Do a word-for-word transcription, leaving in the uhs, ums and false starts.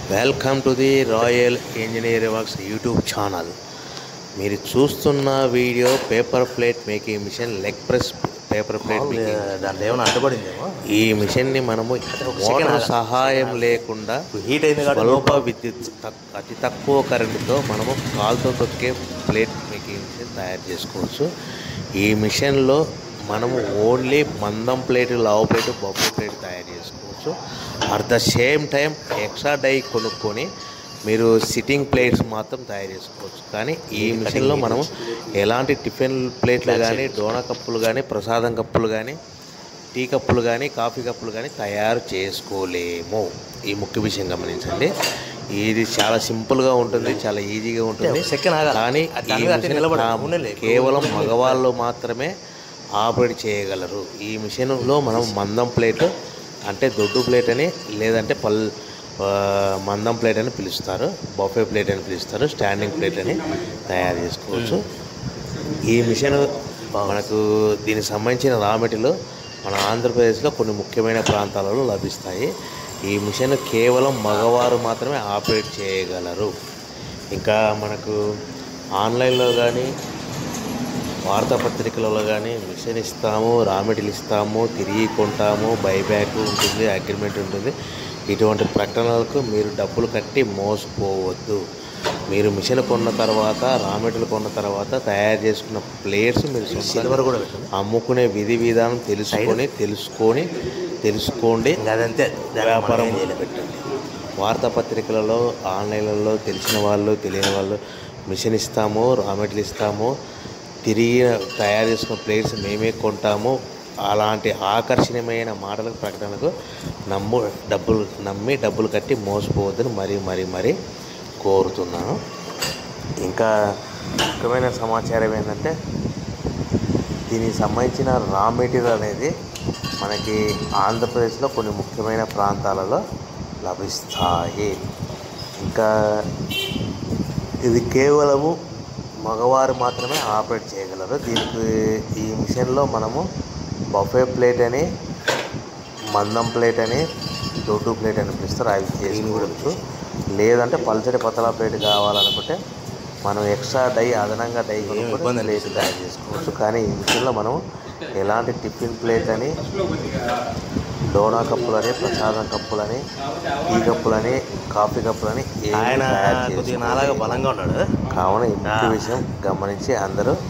Welcome to the royal engineer works YouTube channel. మీరు చూస్తున్న video paper plate making machine, leg press paper plate making. దాంట్లో ఏమైనా అడ్డుపడిందేమో. ఈ మిషన్ని మనము మోటార్ సహాయం లేకుండా హీట్ అయింది స్వల్ప విద్యుత్ అతి తక్కువ కరెంటుతో మనము కాలుతో తొక్కే ప్లేట్ మేకింగ్ మిషన్ తయారు చేసుకోవచ్చు. ఈ మిషన్లో మనము ఓన్లీ మందం ప్లేట్, లావు ప్లేట్, బొబ్బు ప్లేట్ తయారు చేసుకోవచ్చు. At the same time extra die కొనుక్కొని మీరు సిట్టింగ్ ప్లేట్స్ మాత్రం తయారు చేసుకోవచ్చు. కానీ ఈ మిషన్లో మనము ఎలాంటి టిఫిన్ ప్లేట్లు కానీ, డోనా కప్పులు కానీ, ప్రసాదం కప్పులు కానీ, టీ కప్పులు కానీ, కాఫీ కప్పులు కానీ తయారు చేసుకోలేము. ఈ ముఖ్య విషయం గమనించండి. ఇది చాలా సింపుల్గా ఉంటుంది, చాలా ఈజీగా ఉంటుంది. కానీ ఈ మిషన్ కేవలం మగవాళ్ళు మాత్రమే ఆపరేట్ చేయగలరు. ఈ మిషన్లో మనం మందం ప్లేట్ అంటే దొడ్డు ప్లేట్ అని, లేదంటే పల్ మందం ప్లేట్ అని పిలుస్తారు, బఫే ప్లేట్ అని పిలుస్తారు, స్టాండింగ్ ప్లేట్ అని తయారు చేసుకోవచ్చు. ఈ మిషన్ మనకు దీనికి సంబంధించిన రా మెటీరియల్ మన ఆంధ్రప్రదేశ్లో కొన్ని ముఖ్యమైన ప్రాంతాలలో లభిస్తాయి. ఈ మిషన్ కేవలం మగవారు మాత్రమే ఆపరేట్ చేయగలరు. ఇంకా మనకు ఆన్లైన్లో కానీ, వార్తాపత్రికలలో కానీ మిషన్ ఇస్తాము, రా మెటీరియల్ ఇస్తాము, తిరిగి కొంటాము, బైబ్యాక్ ఉంటుంది, అగ్రిమెంట్ ఉంటుంది. ఇటువంటి ప్రకటనలకు మీరు డబ్బులు కట్టి మోసపోవద్దు. మీరు మిషన్ కొన్న తర్వాత, రా మెటీరియల్ కొన్న తర్వాత తయారు చేసుకున్న ప్లేట్స్ మీరు సిల్వర్ కూడా అమ్ముకునే విధి విధానం తెలుసుకొని తెలుసుకొని తెలుసుకోండి. అదంతే వ్యాపారం పెట్టండి. వార్తాపత్రికలలో, ఆన్లైన్లలో తెలిసిన వాళ్ళు, తెలియని వాళ్ళు మిషన్ ఇస్తాము, రా మెటీరియల్ ఇస్తాము, తిరిగి తయారు చేసుకున్న ప్లేట్స్ మేమే కొంటాము, అలాంటి ఆకర్షణీయమైన మాటలకు, ప్రకటనలకు నమ్ము డబ్బులు నమ్మి డబ్బులు కట్టి మోసపోవద్దని మరీ మరీ మరీ కోరుతున్నాను. ఇంకా ముఖ్యమైన సమాచారం ఏంటంటే, దీనికి సంబంధించిన రా మెటీరియల్ అనేది మనకి ఆంధ్రప్రదేశ్లో కొన్ని ముఖ్యమైన ప్రాంతాలలో లభిస్తాయి. ఇంకా ఇది కేవలము మగవారు మాత్రమే ఆపరేట్ చేయగలరు. దీనికి ఈ మిషన్లో మనము బఫే ప్లేట్ అని, మందం ప్లేట్ అని, దొడ్డు ప్లేట్ అని పిలుస్తారు, అవి చేసుకోవచ్చు. లేదంటే పల్చడి పతలా ప్లేట్ కావాలనుకుంటే మనం ఎక్స్ట్రా డై, అదనంగా డై కొనుక్కొని ప్లేట్ తయారు చేసుకోవచ్చు. కానీ ఈ మిషన్లో మనం ఎలాంటి టిఫిన్ ప్లేట్ అని, డోనా కప్పులని, ప్రసాదం కప్పులని, టీ కప్పులని, కాఫీ కప్పులని ఆయన కొద్దిగా నాలాగా బలంగా ఉన్నాడు. కావున ఈ ముఖ్య విషయం గమనించి అందరూ